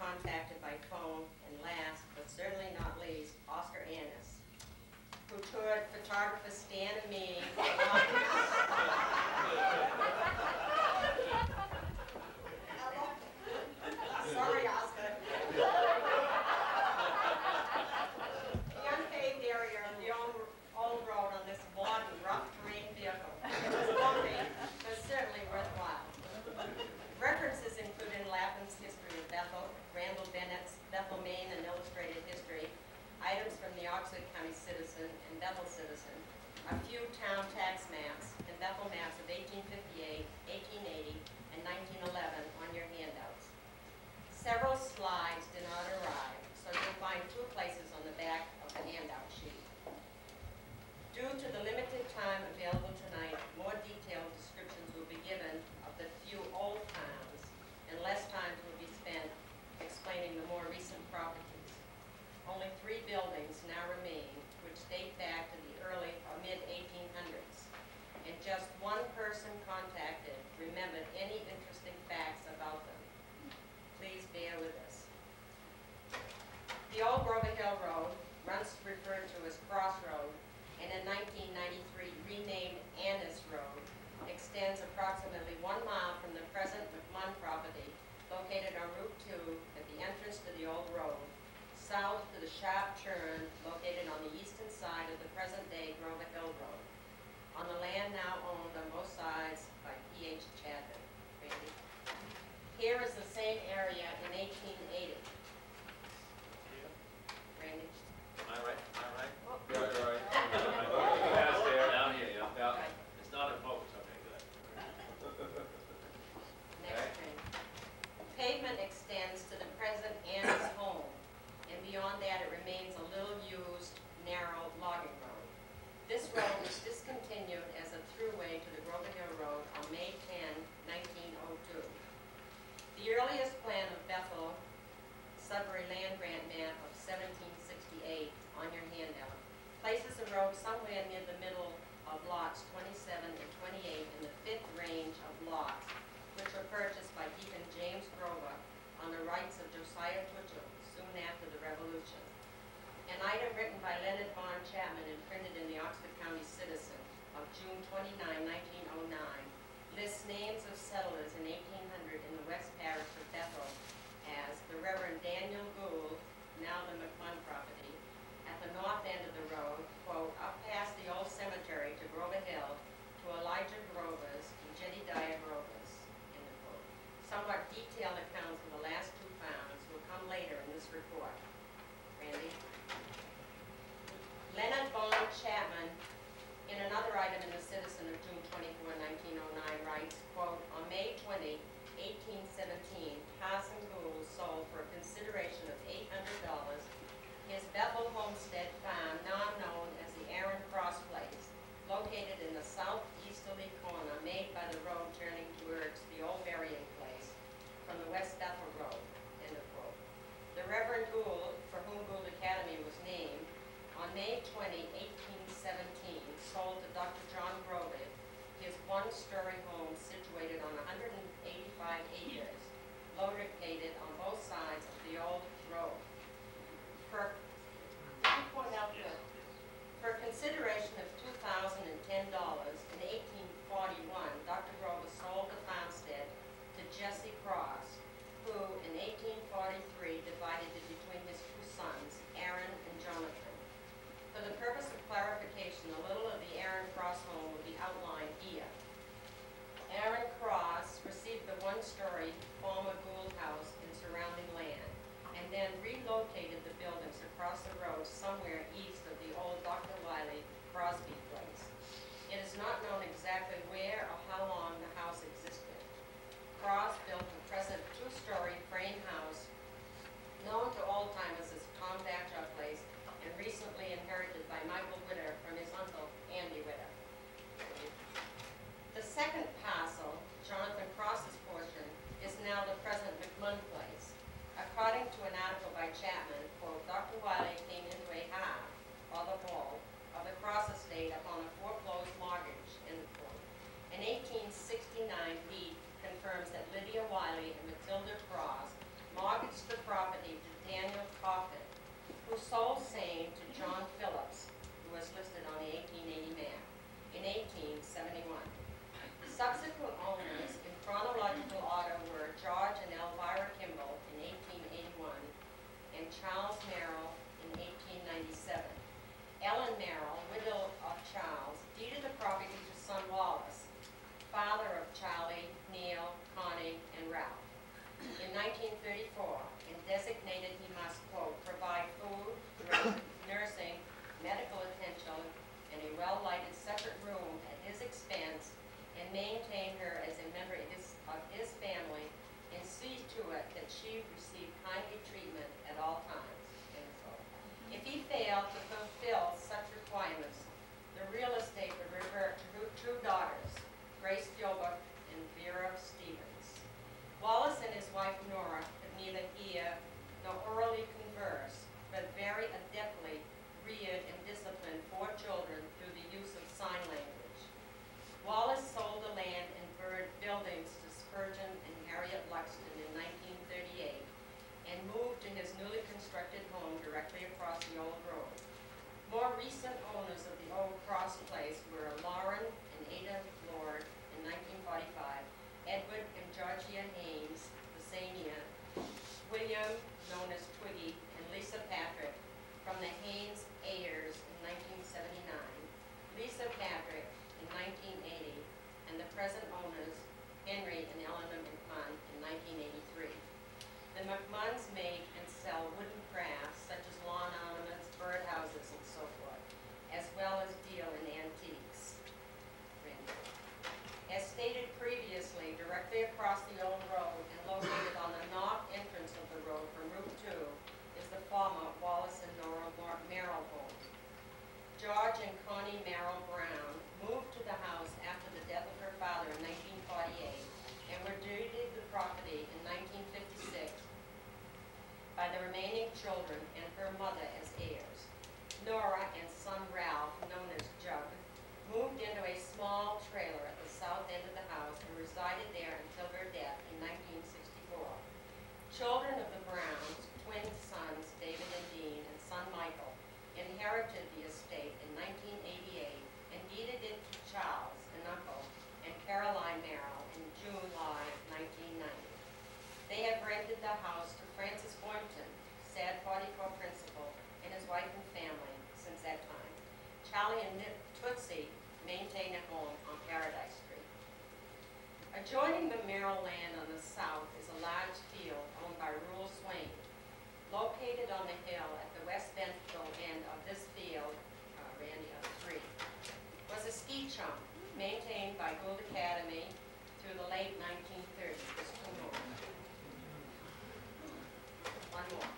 contacted by phone, and last, but certainly not least, Oscar Annis, who toured photographer Stan and me. Sorry, Oscar. The unpaved area of the old road on this broad and rough terrain vehicle. It was bumpy, but certainly worthwhile. References include in Lapham's History of Bethel, Randall Bennett's Bethel, Maine, an Illustrated History, items from the Oxford County Citizen and Bethel Citizen, a few town tax maps, and Bethel maps of 1858, 1880, and 1911 on your handouts. Several slides did not arrive, so you'll find two places on the back of the handout sheet. Due to the limited time available tonight, more detailed descriptions will be given of the few old towns, and less time will be spent explaining the more recent properties. Only 3 buildings now remain, which date back to the early or mid-1800s, and just one person contacted remembered any interesting facts about them. Please bear with us. The old Grover Hill Road, once referred to as Cross Road, and in 1993 renamed Annis Road, extends approximately 1 mile from the present McMunn property, located on Route 2 at the entrance to the old road, south to the sharp turn located on the eastern side of the present-day Grover Hill Road, on the land now owned on both sides by P.H. Chadman. Randy. Here is the same area in 1880. Randy. Am I right? Am I right? Oh. You're right. Past there, down here, yeah. Yeah. Right. It's not in focus, okay, good. Next thing. Pavement extends to the present Annis home, and beyond that it remains a little used, narrow logging road. This road was discontinued as a throughway to the Grover Hill Road on May 10, 1902. The earliest plan of Bethel Sudbury Land Grant map of 1768 on your handout places the road somewhere near the middle of lots 27 and 28 in the 5th range of lots, which were purchased by Deacon James Grover on the rights of Josiah Twitchell soon after the Revolution. An item written by Leonard Vaughn Chapman and printed in the Oxford County Citizen of June 29, 1909, lists names of settlers in 1800 in the West Parish of Bethel as the Reverend Daniel Gould, now the McMunn property, at the north end of the road, quote, up past the old cemetery to Grover Hill, to Elijah Grover's and Jedediah Grover's, end of quote. Somewhat detailed accounts of the last 2 founds will come later in this report. Randy? Leonard Vaughn Chapman, in another item in the Citizen of June 24, 1909, writes, quote, on May 20, 1817, Parson Gould sold for a consideration of $800 his Bethel homestead farm, now known as the Aaron Cross Place, located in the southeasterly corner made by the road turning towards the old burying place from the West Bethel Road, end of quote. The Reverend Gould, for whom Gould Academy was named, on May 20, 1817, sold to Dr. John Grover his 1-story home situated on 185 acres, located on both sides of the old road. For consideration of $2,010 in 1841, Dr. Grover sold the farmstead to Jesse Cross, who in 1843 divided it between his 2 sons, Aaron and Jonathan. For the purpose of clarification, a little of the Aaron Cross home will be outlined here. Aaron Cross received the 1-story former Gould house in surrounding land, and then relocated the buildings across the road somewhere east of the old Dr. Wiley Crosby place. It is not known exactly where or how long the house existed. Cross built the present 2-story frame house, known to old-timers as Tom Batchow Place, and recently inherited by Michael Witter from his uncle, Andy Witter. The second parcel, Jonathan Cross's portion, is now the present McMunn Place. According to an article by Chapman, quote, Dr. Wiley came into a half, or the whole, of the Cross estate upon a foreclosed mortgage, end quote. An 1869 deed confirms that Lydia Wiley and Matilda Cross mortgaged the property sole saying to John Phillips, who was listed on the 1880 map, in 1871. Subsequent owners in chronological order were George and Elvira Kimball in 1881 and Charles Merrill in 1897. Ellen Merrill, widow of Charles, deeded the property to son Wallace, father of Charlie, Neil, Connie, and Ralph, in 1934, and designated he must, quote, provide food, drink, nursing, medical attention, and a well-lighted separate room at his expense, and maintain her as a member of his family, and see to it that she receive kindly treatment at all times. End quote. If he failed to fulfill such requirements, the real estate would revert to her two daughters, Grace Gilbert and Vera Stevens. Wallace and his wife Nora could neither hear nor orally converse, but very adeptly reared and disciplined 4 children through the use of sign language. Wallace sold the land and buildings to Spurgeon and Harriet Luxton in 1938 and moved to his newly constructed home directly across the old road. More recent owners of the old cross place were Lauren and Ada Lord in 1945, Edward and Georgia Haynes the same year, William, known as Twiggy, and Lisa Patrick from the Haynes Ayers in 1979, Lisa Patrick in 1980, and the present owners, Henry and Eleanor McMahon, in 1983. The McMahons make and sell wooden crafts such as lawn ornaments, birdhouses, and so forth, as well as deal in antiques. As stated previously, directly across the old road and located on the north entrance of the road from Route 2 is the former Wallace and Nora Merrill home. George and Connie Merrill Brown moved to the house after the death of her father in 1948 and were deeded the property in 1956 by the remaining children and her mother as heirs. Nora and son Ralph, known as Jug, moved into a small trailer at the south end of the house and resided there until her death in 1964. Children of the Browns, twin sons David and Dean and son Michael, inherited the estate in 1988 and deeded it to Charles, an uncle, and Caroline Merrill in July 1990. They have rented the house to Francis Boynton, sad 44 principal, and his wife and family since that time. Charlie and Tootsie maintain a home on Paradise Street. Adjoining the Merrill land on the south is a large field owned by Rule Swain. Located on the hill at the west Bethel end of this field, Randy of 3, was a ski jump maintained by Gould Academy through the late 1930s. There's 2 more. One more.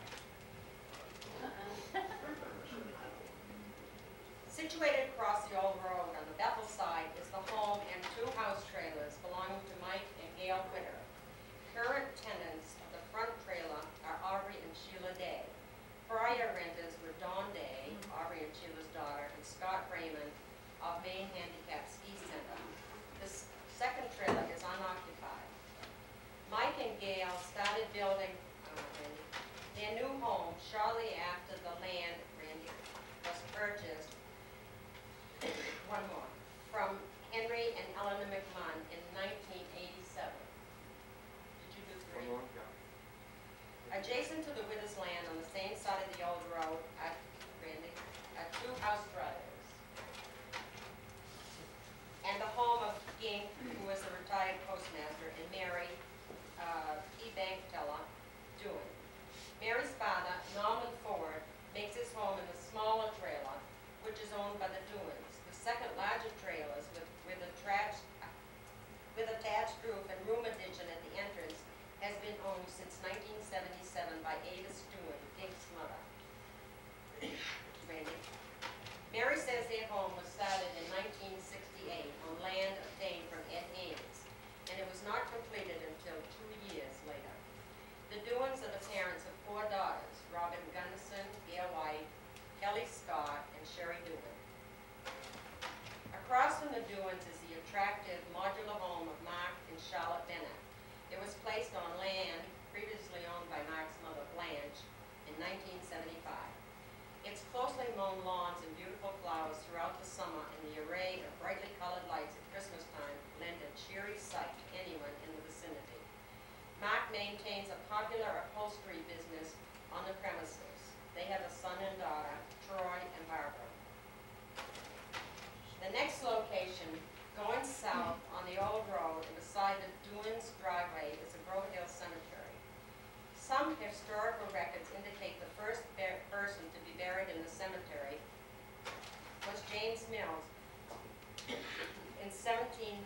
Situated across the old road on the Bethel side is the home and 2 house trailers belonging to Mike and Gail Witter. Current tenants of the front trailer are Aubrey and Sheila Day. Prior renters were Dawn Day, Aubrey and Sheila's daughter, and Scott Raymond of Maine Handicap Ski Center. This second trailer is unoccupied. Mike and Gail started building their new home shortly after the land was purchased. One more. From Henry and Eleanor McMahon in 1987. Did you do 3? One more, yeah. Adjacent to the widow's land on the same side of the old road are 2 house brothers. And the home of Gink, who was a retired postmaster, and Mary P. Bank Teller, Dewey. Mary's father, Norman Ford, makes his home in the smaller trailer, which is owned by the Dewins. The second larger trailers with attached roof and room addition at the entrance has been owned since 1977 by popular upholstery business on the premises. They have a son and daughter, Troy and Barbara. The next location, going south on the old road and beside the Dunes driveway, is the Grove Hill Cemetery. Some historical records indicate the first person to be buried in the cemetery was James Mills in 1790.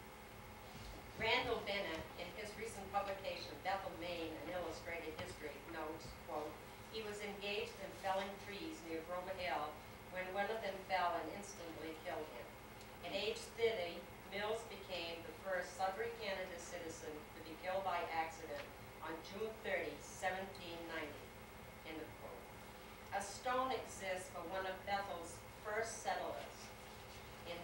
Randall Bennett, in his recent publication, Bethel, Maine, An Illustrated History, notes, quote, he was engaged in felling trees near Grove Hill when one of them fell and instantly killed him. At age 30, Mills became the first Sudbury, Canada citizen to be killed by accident on June 30, 1790, end of quote. A stone exists for one of Bethel's first settlers in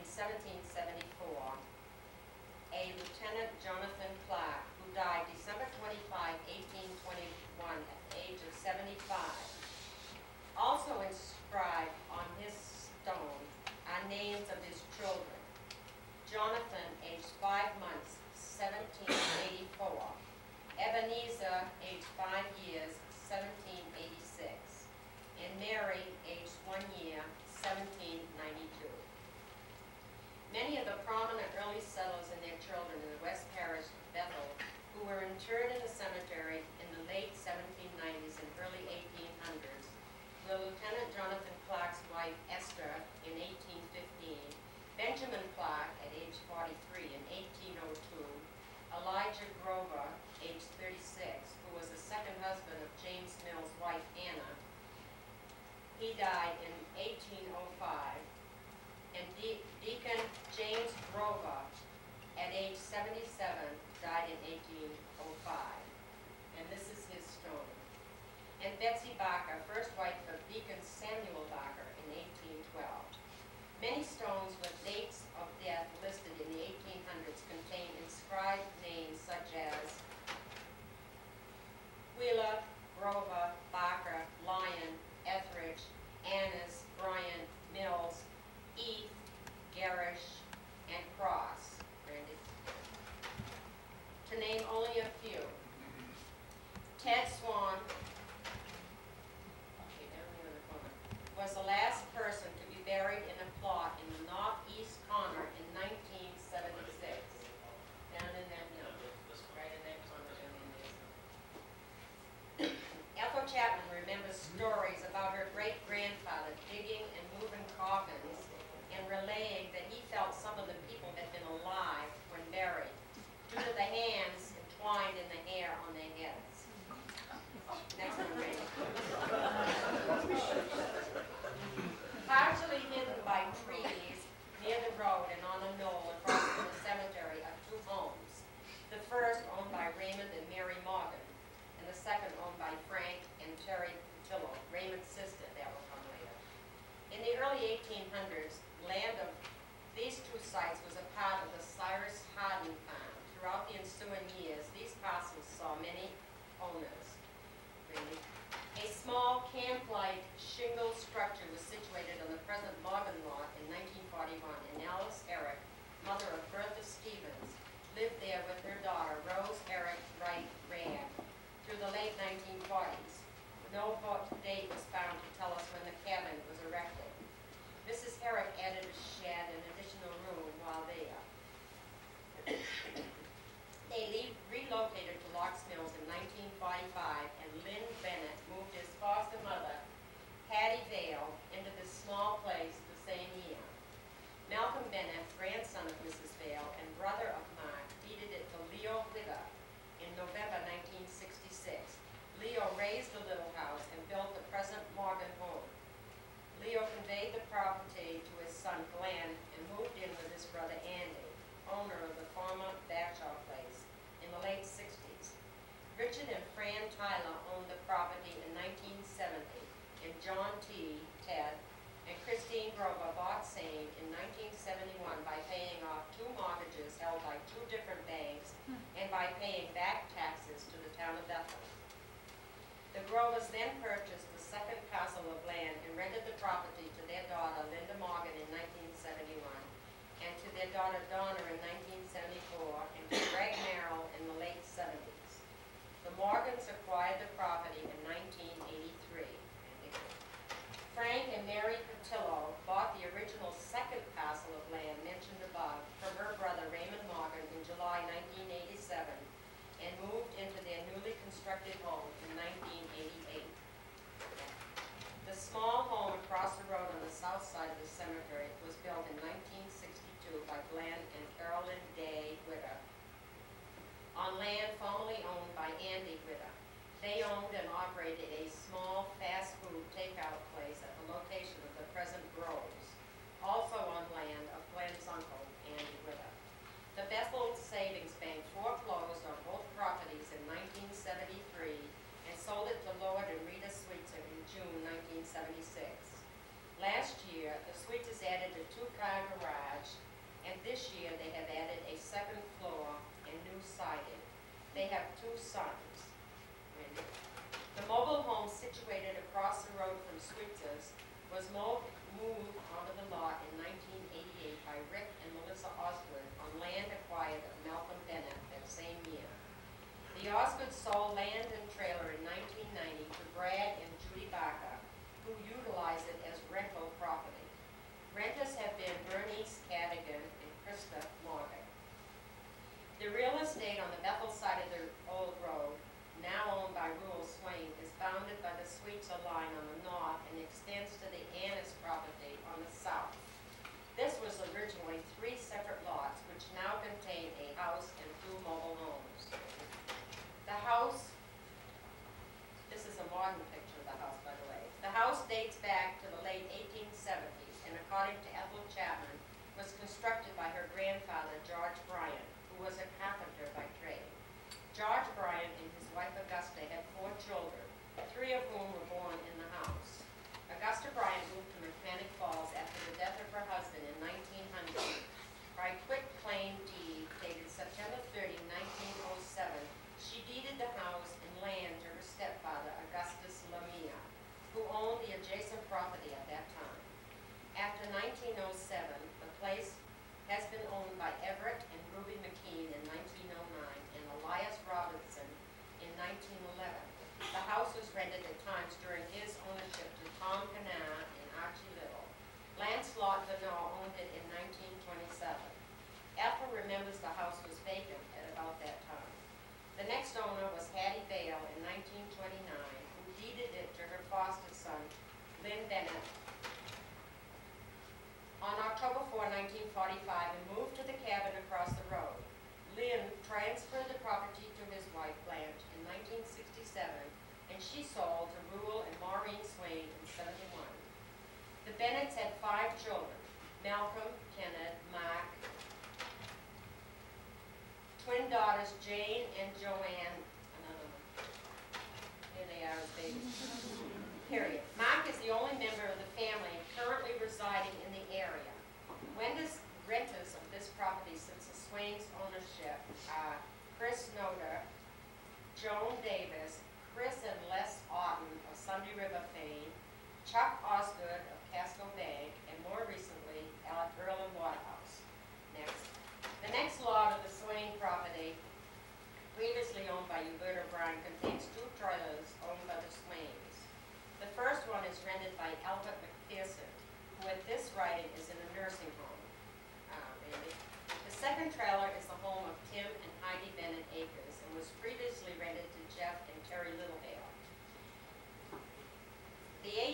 1774, a Lieutenant Jonathan Clark, who died December 25, 1821, at the age of 75. Also inscribed on his stone are names of his children. Jonathan, aged 5 months, 1784. Ebenezer, aged 5 years, 1786. And Mary, aged 1 year, 1792. Many of the prominent early settlers and their children in the West Parish of Bethel, who were interred in the cemetery in the late 1790s and early 1800s, were Lieutenant Jonathan Clark's wife, Esther, in 1815, Benjamin Clark, at age 43, in 1802, Elijah Grover, age 36, who was the second husband of James Mills' wife, Anna. He died in 1805. And Deacon James Grover, at age 77, died in 1805. And this is his stone. And Betsy Barker, first wife of Deacon Samuel Barker, in 1812. Many stones with dates of death listed in the 1800s contain inscribed names such as Wheeler, Grover, Barker, Lyon, Etheridge, Annis, Bryant, Mills, Heath, Garish, and Cross, Randy. To name only a few. Ted Swan, okay, down here in the corner, was the last person to be buried in a plot in the northeast corner in 1976. Down in that, right in that corner down in there. Ethel Chapman remembers stories about her great-grandfather digging and moving coffins and relaying that he felt some of the people had been alive when buried due to the hands entwined in the hair on their heads. Next one, Ray. Partially hidden by trees near the road and on a knoll across from the cemetery are two homes. The first owned by Raymond and Mary Morgan, and the second owned by Frank and Terry Tillo, Raymond's sister. That will come later. In the early 1800s, land of these two sites was a part of the Cyrus Hardin farm. Throughout the ensuing years, these parcels saw many owners. Really. A small camp-like shingle structure was situated on the present Morgan lot in 1941, and Alice Herrick, mother of Bertha Stevens, lived there with her daughter, Rose Herrick Wright Rand, through the late 1940s. No date was found to tell us when the cabin was erected. Mrs. Herrick added a shed and additional room while there. They relocated to Locks Mills in 1945, and Lynn Bennett moved his foster mother, Hattie Vale, into this small place the same year. Malcolm Bennett, grandson of Mrs. Vale and brother of Mark, deeded it to Leo Higger in November 1966. Leo raised the little house and built the present Morgan home. Leo conveyed the property to his son Glenn and moved in with his brother Andy, owner of the former Bagshaw place, in the late 60s. Richard and Fran Tyler owned the property in 1970, and John T. Ted and Christine Grover bought same in 1971 by paying off 2 mortgages held by 2 different banks and by paying back taxes to the town of Bethel. The Grovers then purchased the second parcel of land and rented the property to their daughter Linda Morgan in 1971, and to their daughter Donna in 1974, and to Greg Merrill in the late 70s. The Morgan operated a small fast food takeout place at the location of the present Groves, also on land of Glenn's uncle, Andy Witter. The Bethel Savings Bank foreclosed on both properties in 1973 and sold it to Lord and Rita Sweetser in June 1976. Last year, the Sweetsers added a two-car garage, and this year they have added a second floor and new siding. They have two sons. The mobile home situated across the road from Sweetsers was moved onto the lot in 1988 by Rick and Melissa Osgood on land acquired of Malcolm Bennett that same year. The Osgoods sold land and trailer in 1990 to Brad and Judy Barker, who utilized it as rental property. Renters have been Bernice Cadigan and Krista Morgan. The real estate on the Bethel side of the old road, now owned by Rural Swain, is bounded by the Sweetser line on the north and extends to the Annis property on the south. This was originally 3 separate lots, which now contain a house and 2 mobile homes. The house, this is a modern picture of the house, by the way. The house dates back to the late 1870s, and according to Ethel Chapman, was constructed by her grandfather, George Bryan, who was a carpenter by trade. George Bryan and his wife Augusta had 4 children, 3 of whom were born in the house. Augusta Bryan moved to Mechanic Falls after the death of her husband in 1900. By quick claim deed dated September 30, 1907, she deeded the house and land to her stepfather, Augustus Lamia, who owned the adjacent property at that time. After 1907, the place has been owned by Everett and Ruby McKean in 1909 and Elias Robinson in 1911. The house was rented at times during his ownership to Tom Canar and Archie Little. Lancelot Venor owned it in 1927. Ethel remembers the house was vacant at about that time. The next owner was Hattie Vale in 1929, who deeded it to her foster son, Lynn Bennett, on October 4, 1945, and moved to the cabin across the road. Lynn transferred the property to his wife, Blanche, in 1967, and she sold to Reuel and Maureen Swain in 71. The Bennetts had 5 children: Malcolm, Kenneth, Mark, twin daughters Jane and Joanne, another one. Here they are as babies. Period. Mark is the only member of the family currently residing in the area. Renters of this property since the Swain's ownership are Chris Noder, Joan Davis, Chris and Les Otten of Sunday River fame, Chuck Osgood of Casco Bank, and more recently, Earl and Waterhouse. Next. The next lot of the Swain property, previously owned by Huberta Bryan, contains 2 trailers owned by the Swains. The first one is rented by Albert McPherson, who at this writing is in a nursing home. The second trailer is the home of Tim and Heidi Bennett Akers and was previously rented to Jeff and Terry Littlehale. The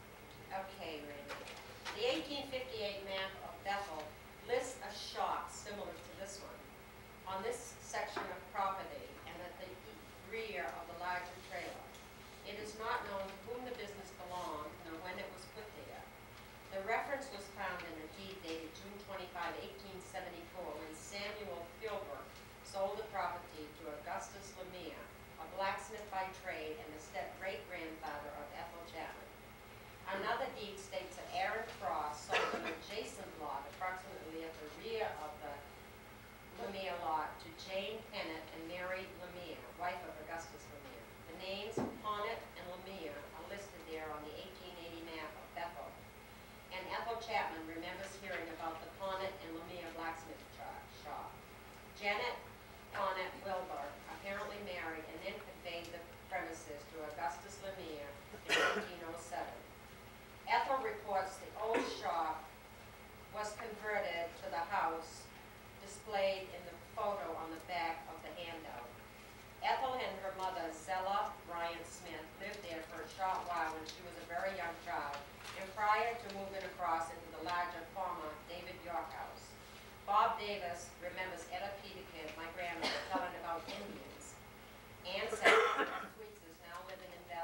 1858 map of Bethel lists a shop similar to this one on this section of property and at the rear of the larger trailer. It is not known to whom the business belonged nor when it was put there. The reference was found in a deed dated June 25, 1874, when Samuel Philbrook sold the property to Augustus Lamia, a blacksmith by trade and the step-great-grandfather of Ethel Chapman. Another deed states that Aaron Frost sold an adjacent lot approximately at the rear of the Lamia lot to Jane Pennant and Mary Lamia, wife of Augustus Lamia. The names Ponnett and Lamia are listed there on the 1880 map of Bethel. And Ethel Chapman remembers hearing about the Ponnett and Lamia blacksmith shop. Janet Ponnett Wilbur apparently married and then conveyed the premises to Augustus Lamia in 1907. Ethel reports the old shop was converted to the house displayed in the photo on the back of the handout. Ethel and her mother, Zella Bryan Smith, lived there for a short while when she was a very young child, and prior to moving across into the larger former David York house. Bob Davis remembers Etta Peterkin, my grandmother, telling about Indians. Ann said the Sweetsers now living in Bethel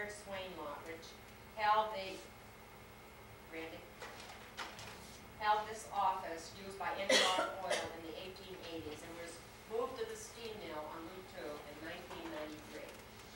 Leonard Swain lot, which held the, Randy? Held this office used by Enron Oil in the 1880s and was moved to the steam mill on Route 2 in 1993.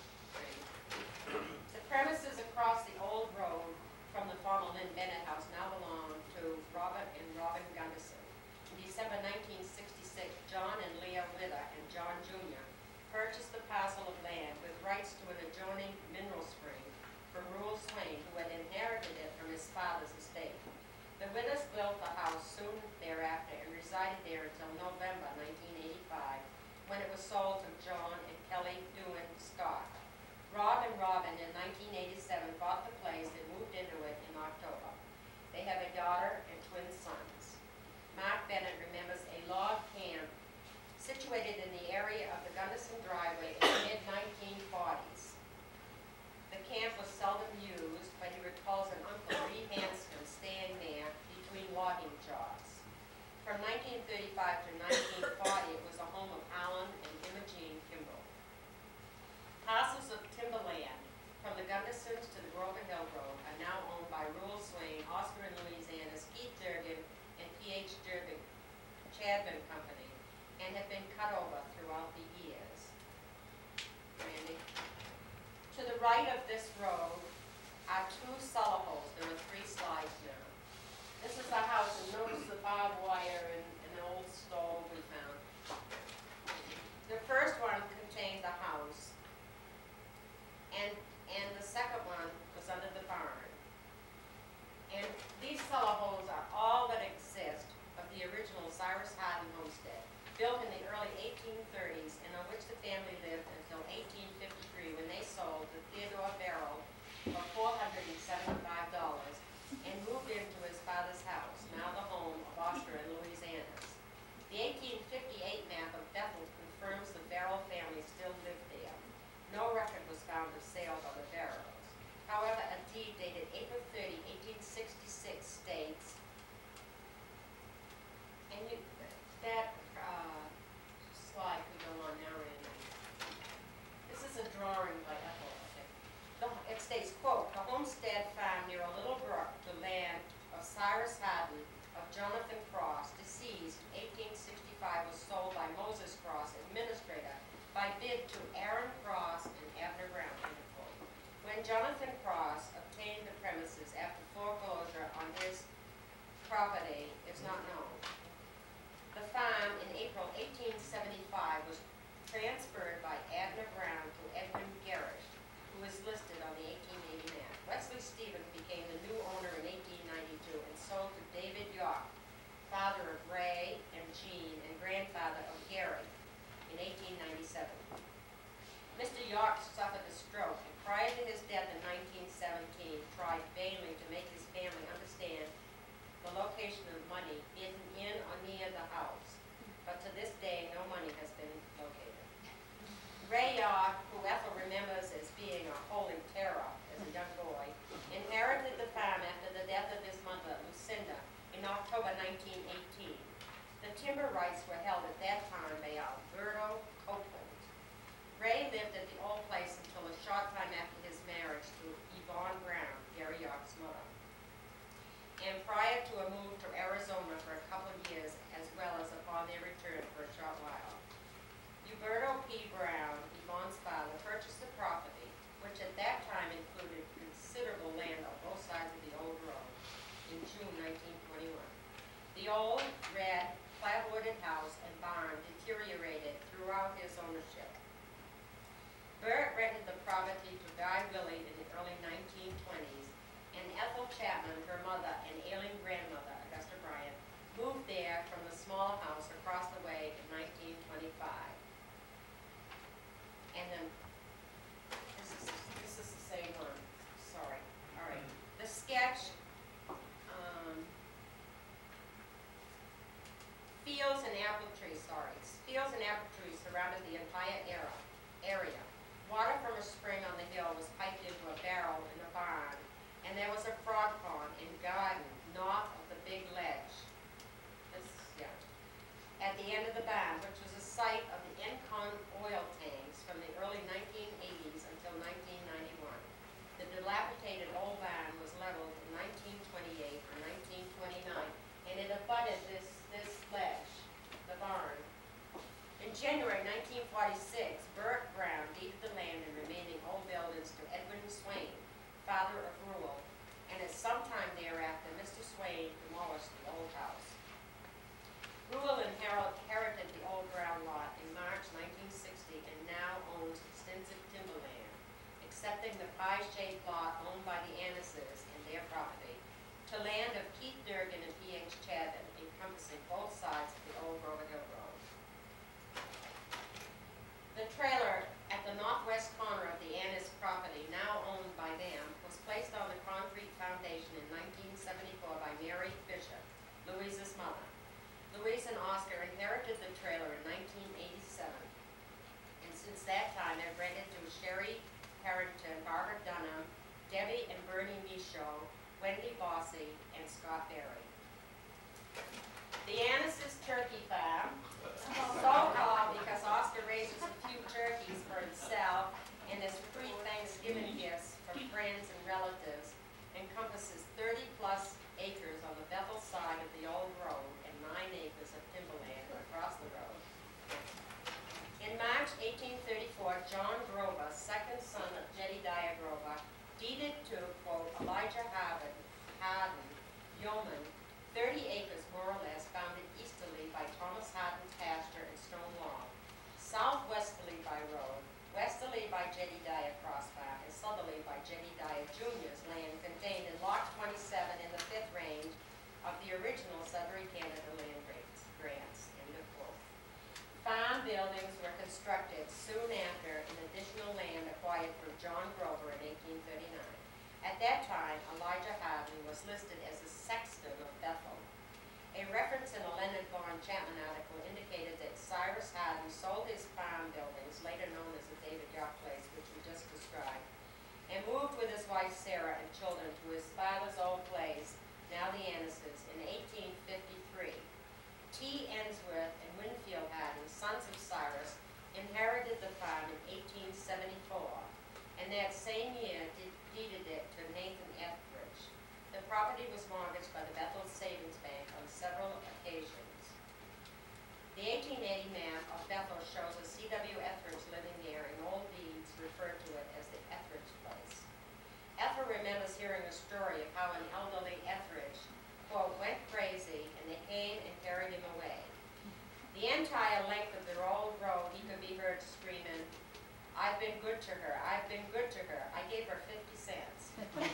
The premises across the old road from the former Lynn Bennett house now belong to Robert and Robin Gunderson. In December 1966, John and Leah Wither and John Jr. purchased the parcel of land with rights to an adjoining mineral spring from Rural Swain, who had inherited it from his father's estate. The Widders built the house soon thereafter and resided there until November 1985, when it was sold to John and Kelly Dewan Scott. Rob and Robin in 1987 bought the place and moved into it in October. They have a daughter and twin sons. Mark Bennett remembers a log camp situated in the area of the Gunderson driveway in the mid-1940s. The camp was seldom used, but he recalls an uncle, Reed Hanscom, staying there between logging jobs. From 1935 to 1940, it was a home of Alan and Imogene Kimball. Parcels of timberland from the Gundersons to the Grover Hill Road are now owned by Rural Swain, Oscar and Louisiana's Keith Durgan and P.H. Durgan Chadman Company, and have been cut over throughout the years. Randy? To the right of this road are two cellar holes. There are 3 slides now. This is the house, and notice the barbed wire and an old stove we found. The first one contained the house, and the second one was under the barn. And these cellar holes are all that exist of the original Cyrus Hardin homestead, built in the early 1830s, and on which the family lived until 1853, when they sold to Theodore Barrow for $475 and moved into his father's house, now the home of Oscar and Louisiana's. The 1858 map of Bethel confirms the Barrow family still lived there. No record was found of sale by the Barrows. However, a deed dated April 30, 1866 states, and that slide we go on now, Randy. This is a drawing by Ethel, I think. It states, quote, the homestead farm near a little brook to land of Cyrus Hardin of Jonathan Cross, deceased, 1865, was sold by Moses Cross, administrator, by bid to Aaron Cross and Abner Brown, end quote. When Jonathan Cross obtained the premises after foreclosure on his property is not known. The farm in April 1875 was transferred by Abner Brown to Edwin Garish, who is listed on the 1880 map. Wesley Stevens became the new owner in 1892 and sold to David York, father of Ray and Jean and grandfather of Gary, in 1897. Mr. York suffered a stroke, and prior to his death in 1917, tried vainly to make his family understand the location of money in or near the house, but to this day no money has been located. Ray York, who Ethel remembers as being a holy terror as a young boy, inherited the farm after the death of his mother, Lucinda, in October 1918. The timber rights were held at that time by Alberto Copeland. Ray lived at the old place until a short time after his marriage to Yvonne Brown, Gary York's mother, and prior to a move to Arizona for a couple of years, as well as upon their return for a short while. Huberto P. Brown, Yvonne's father, purchased the property, which at that time included considerable land on both sides of the old road, in June 1921. The old, red, clapboarded house and barn deteriorated throughout his ownership. Bert rented the property to Guy Willie in the early 1920s, and Ethel Chapman, her mother and ailing grandmother, Augusta Bryant, moved there from the small house across the way in 1925. And then, this is the same one, sorry. All right, the sketch, fields and apple trees surrounded the entire area. Water from a spring on the hill was piped into a barrel in the barn, and there was a frog pond and garden north of the big ledge. At the end of the barn, which was a site of the Encon oil tanks from the early accepting the pie-shaped lot owned by the Annises and their property to land of Keith Durgan and P.H. Chadden, encompassing both sides of the old Grover Hill Road. The trailer at the northwest corner of the Annis property, now owned by them, was placed on the concrete foundation in 1974 by Mary Bishop, Louise's mother. Louise and Oscar inherited the trailer in 1987, and since that time have rented to Sherry Harrington, Barbara Dunham, Debbie and Bernie Michaud, Wendy Bossy, and Scott Berry. The Annis's turkey farm, so called because Oscar raises a few turkeys for himself and his free Thanksgiving gifts from friends and relatives, encompasses 30-plus acres on the Bethel side of the old road and 9 acres of timberland across the road. In March 1834, John Grover, second son of Jedediah Grover, deeded to, quote, Elijah Harden, yeoman, 30 acres more or less, bounded easterly by Thomas Harden's pasture and stone log, southwesterly by road, westerly by Jedediah Crossbar, and southerly by Jedediah Jr.'s land contained in Lot 27 in the 5th range of the original Sudbury, Canada land grants, end of quote. Farm buildings were constructed soon after an additional land acquired from John Grover in 1839. At that time, Elijah Harden was listed as the sexton of Bethel. A reference in a Leonard Vaughan Chapman article indicated that Cyrus Harden sold his farm buildings, later known as the David York Place, which we just described, and moved with his wife Sarah and children to his father's old place, now the Annises, in 1853. T. Ensworth and Winfield Harden, sons of Cyrus, inherited the farm in 1874, and that same year deeded it to Nathan Etheridge. The property was mortgaged by the Bethel Savings Bank on several occasions. The 1880 map of Bethel shows a C.W. Etheridge living there, and old deeds refer to it as the Etheridge Place. Ethel remembers hearing a story of how an elderly Etheridge, quote, went crazy, and they came and carried him away. The entire length of the old road, he could be heard screaming, I've been good to her, I've been good to her, I gave her 50 cents.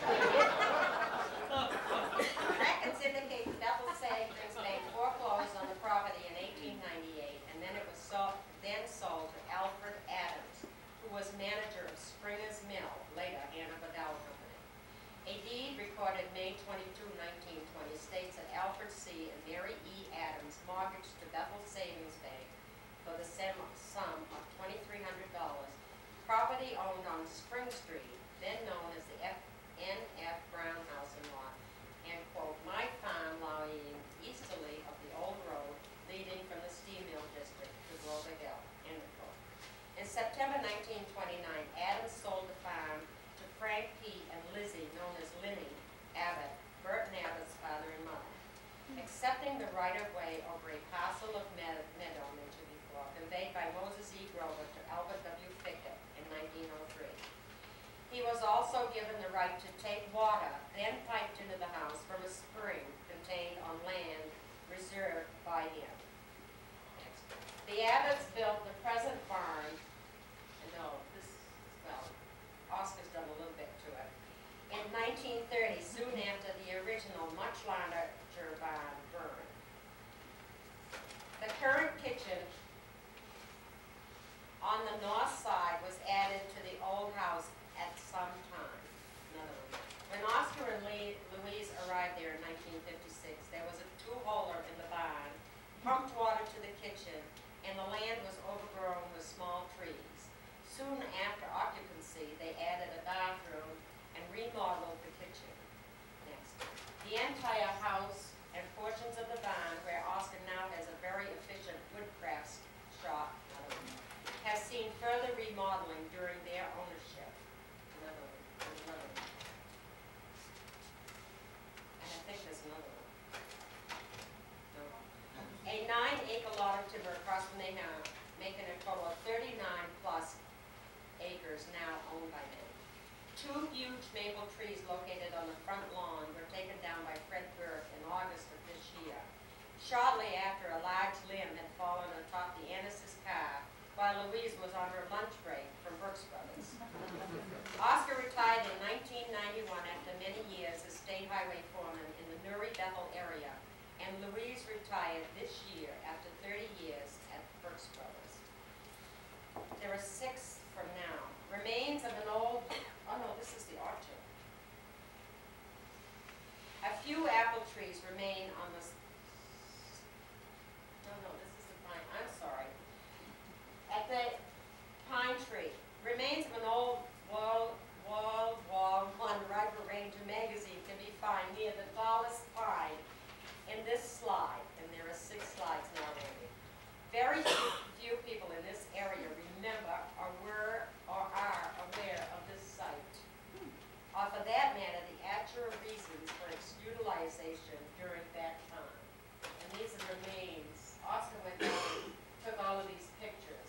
Records indicate the Bethel Savings Bank foreclosed on the property in 1898, and then it was sold to Alfred Adams, who was manager of Springer's Mill, later Hannah Bedell Company. A deed recorded May 22, 1920 states that Alfred C. and Mary E. Adams mortgaged to Bethel Savings Bank for the sum of $2,300, property owned on Spring Street, then known as the N.F. Brown House and Lot, and, quote, my farm lying easterly of the old road leading from the steam mill district to Grover Hill, end of quote. In September 1929, Adams sold the farm to Frank P. and Lizzie, known as Linnie Abbott, Burton Abbott's father and mother, accepting the right-of-way over a parcel of meadow mentioned before, conveyed by Moses E. Grover to Albert W. Fickett in 1903. He was also given the right to take water, then piped into the house from a spring contained on land reserved by him. Next. The Abbotts built the present barn, and Oscar's done a little bit to it, in 1930, soon after the original, much larger barn burned. The current kitchen on the north side was added to the old house at some time. When Oscar and Louise arrived there in 1956, there was a two-holer in the barn, pumped water to the kitchen, and the land was overgrown with small trees. Soon after occupancy, they added a bathroom and remodeled the kitchen. Next. The entire house and portions of the barn, where Oscar now has a very efficient woodcraft shop, has seen further remodeling during their ownership. Another one. And I think there's another one. No. A 9-acre lot of timber across from their house, making a total of 39 plus acres now owned by them. 2 huge maple trees located on the front lawn were taken down by Fred Burke in August of this year, shortly after a large limb had fallen atop the Annis's car while Louise was on her lunch break from Brooks Brothers. Oscar retired in 1991 after many years as state highway foreman in the Bethel area, and Louise retired this year after 30 years at Brooks Brothers. There are 6 from now. Remains of an old, oh no, this is the orchard. A few apple trees remain on the, no, this is the pine, I'm sorry. At the pine tree, remains of an old Wall One Riper Ranger magazine can be found near the tallest pine in this slide, and there are 6 slides now, Randy. Very few people in this area remember or were or are aware of this site. Or for that matter, the actual reasons for its utilization during that time. And these are remains. Oscar went down and took all of these pictures.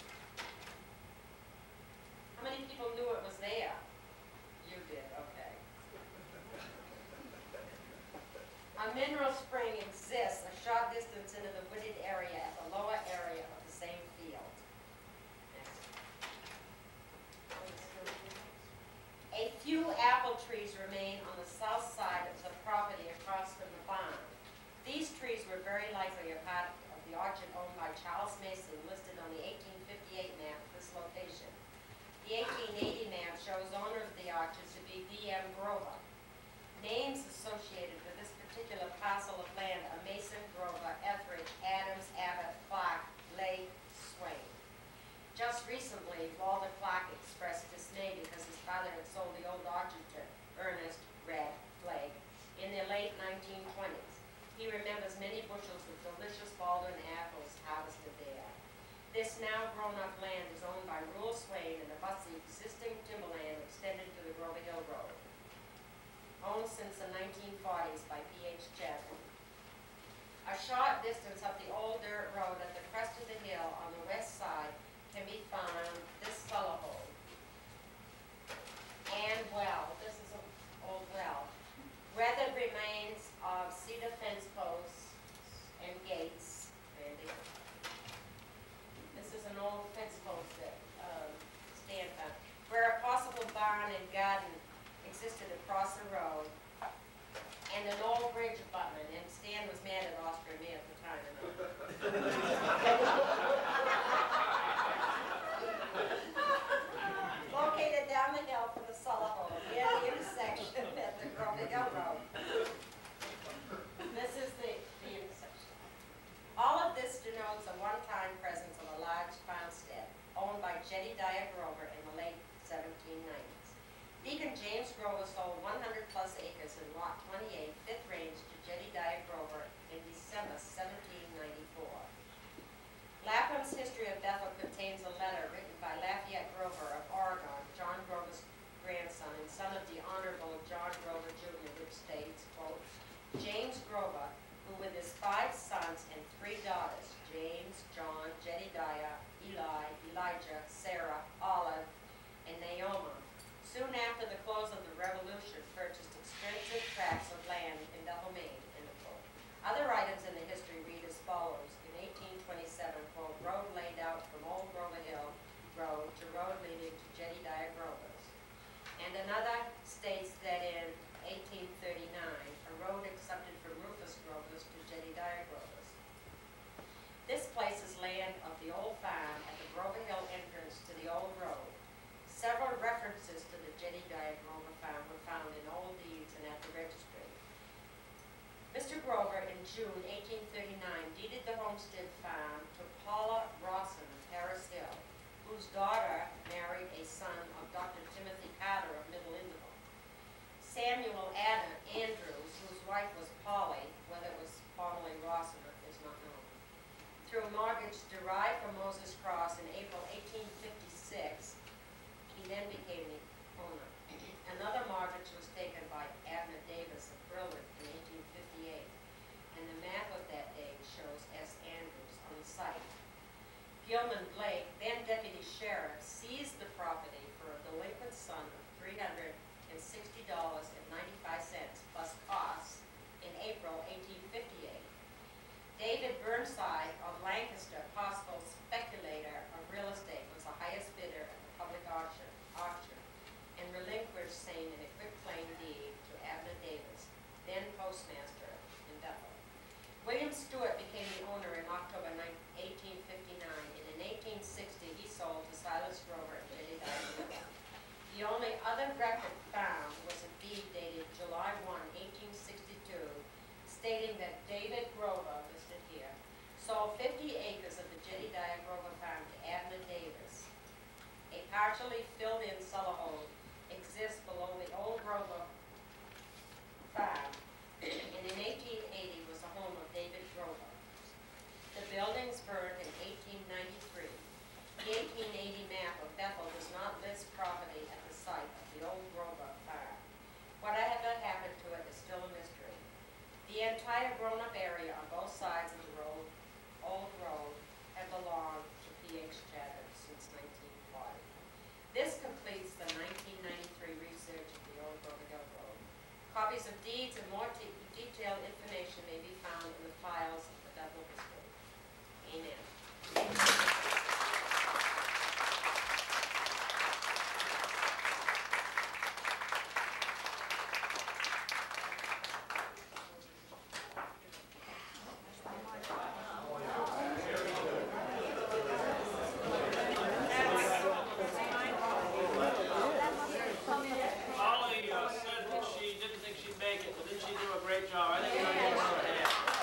How many people knew it was there? You did, okay. A mineral spring exists a short distance into the wooded area at the lower area of the same field. Next. A few apple trees remain on the south side of the property across from the barn. These trees were very likely a part of the orchard owned by Charles Mason, listed on the 1858 map of this location. The 1880 map shows owner of the orchard to be D.M. Grover. Names associated with this particular parcel of land are Mason, Grover, Etheridge, Adams, Abbott, Clark, Lake, Swain. Just recently, Walter Clark expressed dismay because his father had sold the old orchard to Ernest Red Flagg in the late 1920s. He remembers many bushels of delicious Baldwin apples harvested there. This now grown-up land is owned by Rural Swain and abuts the existing timberland extended to the Grover Hill Road, owned since the 1940s by BHS. A short distance up the old dirt road at the crest of the hill on the west side can be found this cellar hole and well. This is an old well. Weathered remains of cedar fence posts and gates. Randy. This is an old fence post that Stan found, where a possible barn and garden existed across the road, and an old bridge abutment, and Stan was mad at Oscar and me at the time. Located down the hill from the cellar hole, near the intersection at the Grover Hill Road. This is the intersection. All of this denotes a one-time presence of a large farmstead owned by Jedediah Grover in the late 1790s. Deacon James Grover sold 100-plus acres in Lot 28, 5th Range, to Jedediah Grover in December 1794. Lapham's History of Bethel contains a letter written by Lafayette Grover of Oregon, John Grover's grandson and son of the Honorable John Grover Jr., which states, quote, James Grover, who with his 5 sons and 3 daughters, James, John, Jedediah, Eli, Elijah, Sarah, Olive, and Naomi, soon after the close of the Revolution, purchased extensive tracts of land in Bethel, Maine, end of quote. Other items in the history read as follows. In 1827, quote, road laid out from Old Grover Hill Road to road leading to Jedediah Grover's. And another states that in 1839, a road accepted from Rufus Grover's to Jedediah Grover's. This place is land of the old farm at the Grover Hill entrance to the old road. Several references to the Jedediah Grover farm were found in old deeds and at the registry. Mr. Grover, in June 1839, deeded the homestead farm to Paula Rawson of Paris Hill, whose daughter married a son of Dr. Timothy Carter of Middle Indigo. Samuel Andrews, whose wife was Polly, whether it was formerly Rawson is not known, through a mortgage derived from Moses Cross in April 1856, he then became the owner. Another mortgage was taken by Abner Davis of Berlin in 1858, and the map of that date shows S. Andrews on the site. Gilman Blake, then deputy sheriff, seized the property for a delinquent sum of $360.95 plus costs in April 1858. David Burnside of Lancaster, possible speculator of real estate, was the highest bidder at the public auction. other record found was a deed dated July 1, 1862, stating that David Grover, listed here, sold 50 acres of the Jedediah Grover farm to Abner Davis. A partially filled-in cellar hole exists below the old Grover farm, and in 1880 was the home of David Grover. The buildings burned in 1893. The 1880 map of Bethel does not list property at the site of the old Grover farm. Whatever happened to it is still a mystery. The entire grown-up area on both sides of the old road, had belonged to BHS since 1940. This completes the 1993 research of the old Grover Hill Road. Copies of deeds and more detailed information may be found in the files of the Bethel District. Amen. Holly said that she didn't think she'd make it, but didn't she do a great job? I think we're going to give her a hand.